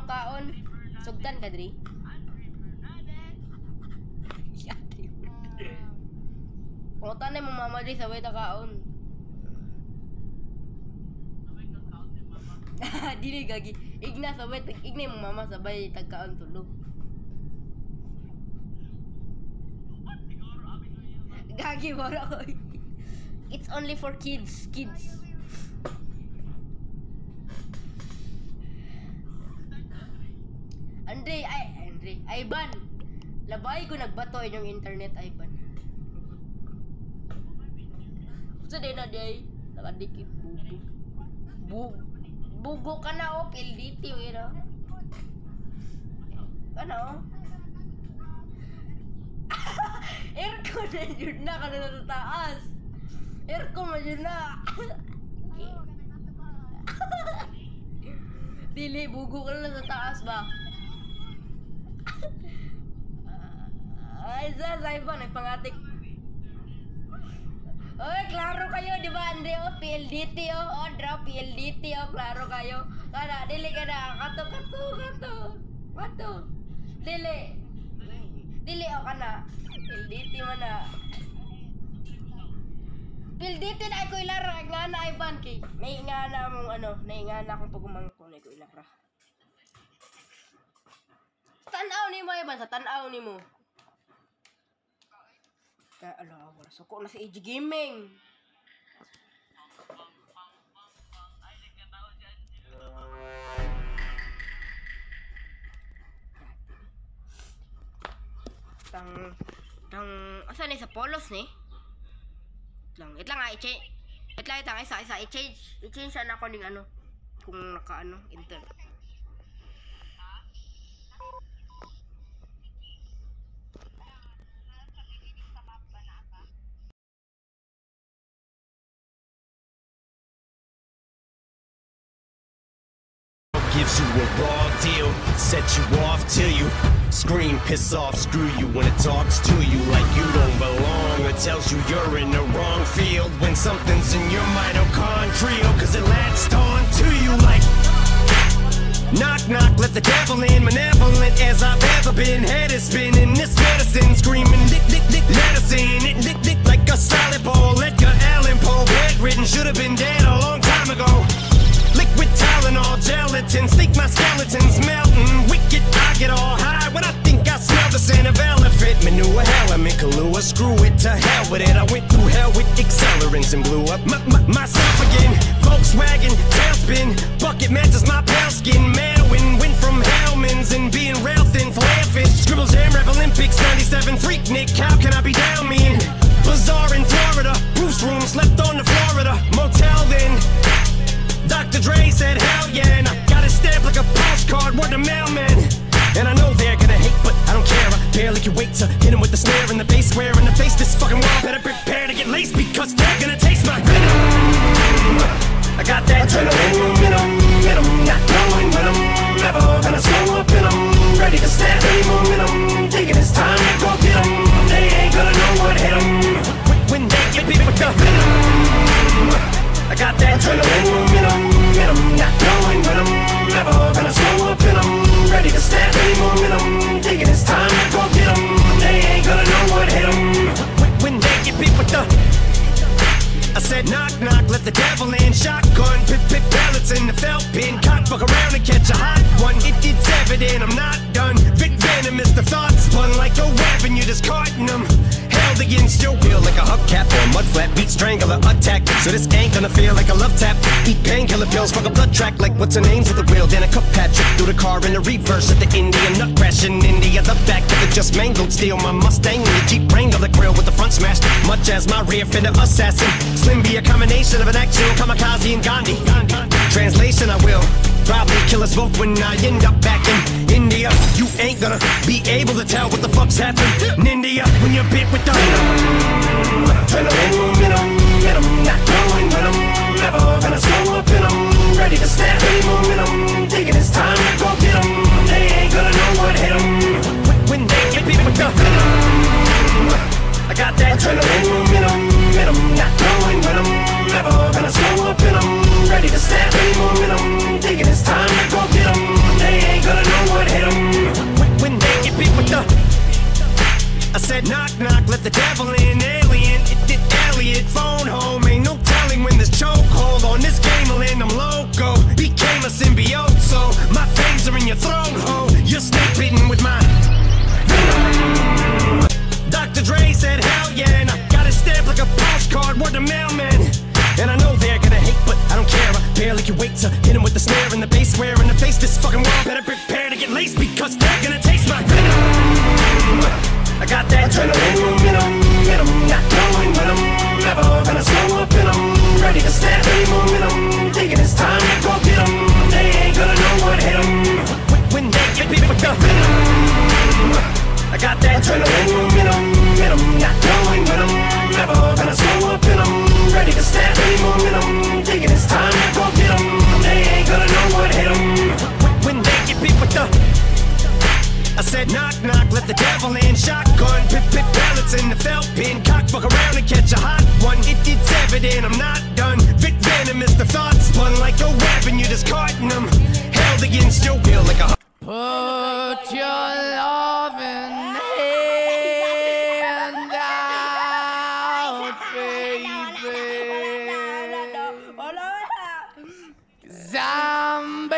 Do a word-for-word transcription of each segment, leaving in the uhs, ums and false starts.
kaon. Sugdan ka diri. Kung tanay mo mama di sabay ta kaon. Dili gagi. Igna sabay tag igna mo mama sabay tag kaon tulo. Gagi wala ko. It's only for kids, kids. Andre, ay, Andre, Ivan. Labay ko nagbato inyong internet, Ivan. Sa din na day, nakadikit bugo. Bug, bugo ka na o, L D T o yun o. Ano o? Aircon na yun na ka na sa taas. Aircon na yun na. Dili, bugo ka na sa taas ba? Ay, sa Ivan, nagpangatik. Oy, klaro kayo, di ba, Andre? O, P L D T, o. O, drop P L D T, o. Klaro kayo. Kana, dili ka na. Kato, kato, kato. Kato. Dili. Dili, o ka na. P L D T mo na. P L D T na ako ilara. Nga na, Ivan, kay. Nainga na mong, ano, nainga na akong pagumangko na ako ilara. Tanaw ni mo, Ivan. Sa tanaw ni mo. Kaya ala, wala suko na si A G Gaming. Tang tang asa ni sa polos ni? Lang, it lang ay change. It lang itang isa isa i-change. I-change na ako ning ano kung naka ano enter. Gives you a raw deal, set you off till you scream, piss off, screw you when it talks to you like you don't belong, or tells you you're in the wrong field when something's in your mitochondrial, cause it latched on to you like knock knock, let the devil in, malevolent as I've ever been, head is spinning, this medicine screaming dick dick dick medicine, it dick dick like a solid ball, Edgar Allan Poe, bedridden, should have been dead a long time ago. Liquid Tylenol, gelatin, think my skeleton's melting. Wicked, I get all high when I think I smell the scent of elephant manure. Hell, I'm in Kahlua, screw it, to hell with it. I went through hell with accelerants and blew up my, my, myself again. Volkswagen, tailspin, bucket matches my pale skin. Mailwind, went from Hellman's and being rail thin, flare fish. Scribble Jam, Rap Olympics, ninety-seven, Freak Nick, how can I be down mean? Bazaar in Florida, Bruce room, slept on the Florida motel then. Doctor Dre said hell yeah, and I got it stamped like a postcard, word to mailman. And I know they're gonna hate, but I don't care, I barely can wait to hit him with the snare and the bass square in the face. This fucking world better prepare to get laced, because they're gonna taste my venom. I got that adrenaline momentum, momentum, not knowing when I'm never gonna slow up and I'm ready to snap any momentum, thinking it's time to go get them. They ain't gonna know what hit them when they get beat with the venom. I got that adrenaline momentum, momentum, not knowing when I'm never gonna slow up and I'm ready to snap any momentum, thinking it's time to go get them. They ain't gonna know what hit them when they get beat with the. I said knock knock, let the devil in, shotgun, pip pip pellets in the felt pin, cock fuck around and catch a hot one. It, it's evident I'm not done. Vic venomous, the thoughts spun like a weapon, you're discarding them. Held against your will like a hubcap or a mud flat, beat strangler attack. So this ain't gonna feel like a love tap. Eat painkiller pills, fuck a blood track like what's her name's at the wheel. Then a cup Patrick through the car in the reverse at the Indian nut crash in India. The back of the just mangled steel, my Mustang in the Jeep Wrangler, the grill with the front smashed, much as my rear fender assassin. Slim be a combination of an actual kamikaze and Gandhi. Translation, I will probably kill us both when I end up back in India. You ain't gonna be able to tell what the fuck's happened in India when you're bit with the venom. Adrenaline momentum, momentum, not knowing when I'm never gonna slow up and I'm ready to snap any momentum, thinking it's time to go get them. They ain't gonna know what hit them when they get bit with the venom. I got that adrenaline momentum, momentum, not knowing when I'm never gonna slow up and I'm ready to snap any momentum, thinking it's time to go get them. They ain't gonna knock knock, let the devil in. Alien, it did Elliot, phone home. Ain't no telling when this chokehold on this game will end. I'm loco, became a symbiote, so my fangs are in your throat, ho. You're snake bitten with my venom. Doctor Dre said hell yeah, and I got it stamped like a postcard, word to mailman. And I know they're gonna hate, but I don't care. I barely can wait to hit him with the snare and the bass square in the face. This fucking world better prepare to get laced, because they're gonna taste my venom. I got that adrenaline in 'em, in 'em, not going with 'em, never gonna slow up in 'em, ready to snap any momentum, thinking it's time to go get 'em. They ain't gonna know what hit 'em when, when they get beat with the venom. I got that adrenaline in 'em, in 'em, not going with 'em, never gonna slow up in 'em, ready to snap any momentum, thinking it's time to go get 'em. They ain't gonna know what hit 'em when, when they get beat with the. I said knock knock, let the devil in. Shotgun, pip pip pellets in the felt pin. Cock fuck around and catch a hot one. It, it's evident I'm not done. Vic Venom is the thought spun like a weapon. You're discarding them. Held against your will like a. Put your loving hand out, baby. 'Cause I'm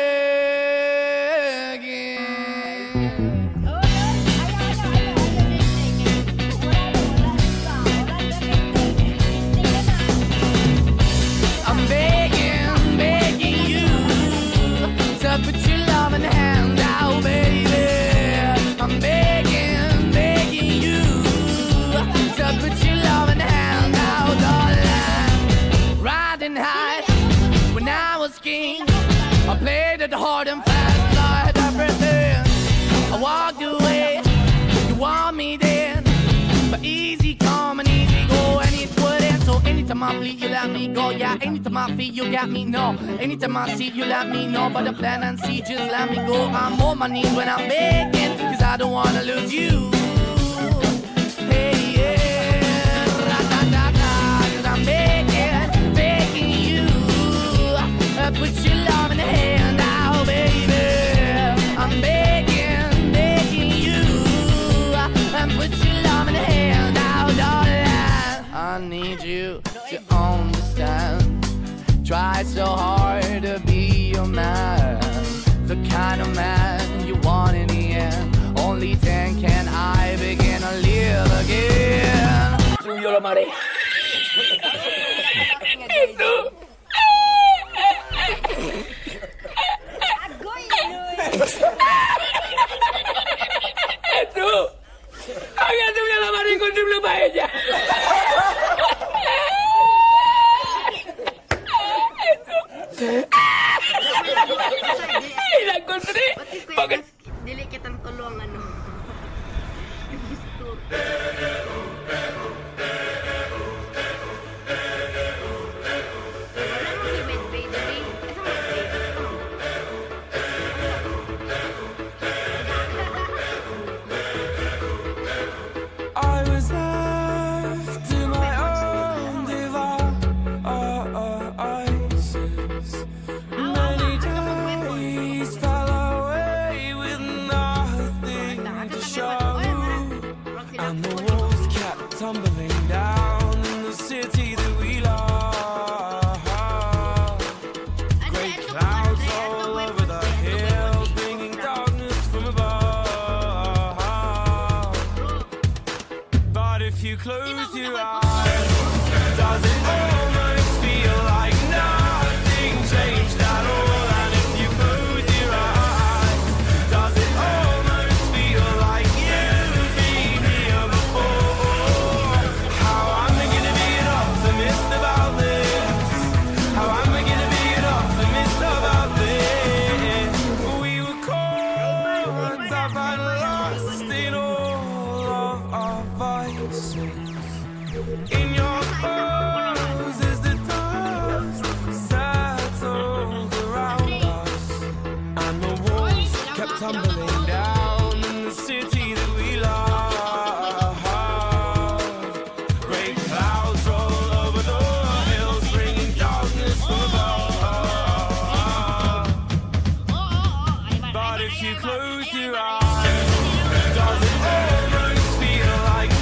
hard and fast, I had everything. I walked away, you want me then, but easy come and easy go, and it wouldn't. So anytime I bleed, you let me go. Yeah, anytime I feel, you got me, no. Anytime I see, you let me know. But the plan and see, just let me go. I'm on my knees when I'm begging, 'cause I don't wanna lose you. Hey, yeah, ra-da-da-da, 'cause I'm begging, begging you, uh, put your love in the hand out, baby. I'm begging, begging you, and put your love in the hand out, darling. I need you to understand. Try so hard to be your man, the kind of man you want in the end. Only then can I begin to live again. Suyo lo mare. Itu. Itu. Agak sudah lama dikutip belum aja. Ilang country. Bakit? Dili kitang tulong ano. Tumbling down in the city that we love. Great clouds all over the hills, bringing darkness from above. But if you close your eyes, does it almost feel like nothing changed at all? And if you close your eyes, does it almost feel like you've been here before? In your clothes as the dust settled around us, and the walls kept tumbling down in the city that we love. Great clouds roll over the hills, bringing darkness from above. But if you close your eyes, does it almost feel like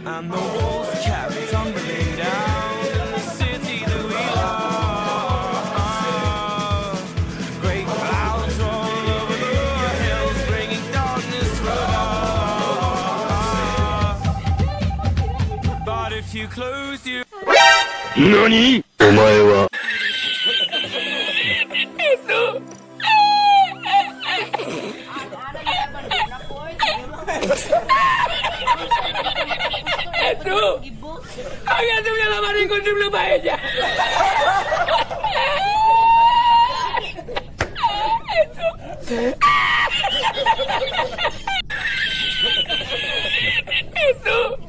and the walls kept tumbling down. The city that we love, great clouds all over the hills, bringing darkness from us. But if you close your NANI?! お前は Pedro, había subido la mano y encontré una paella. Pedro.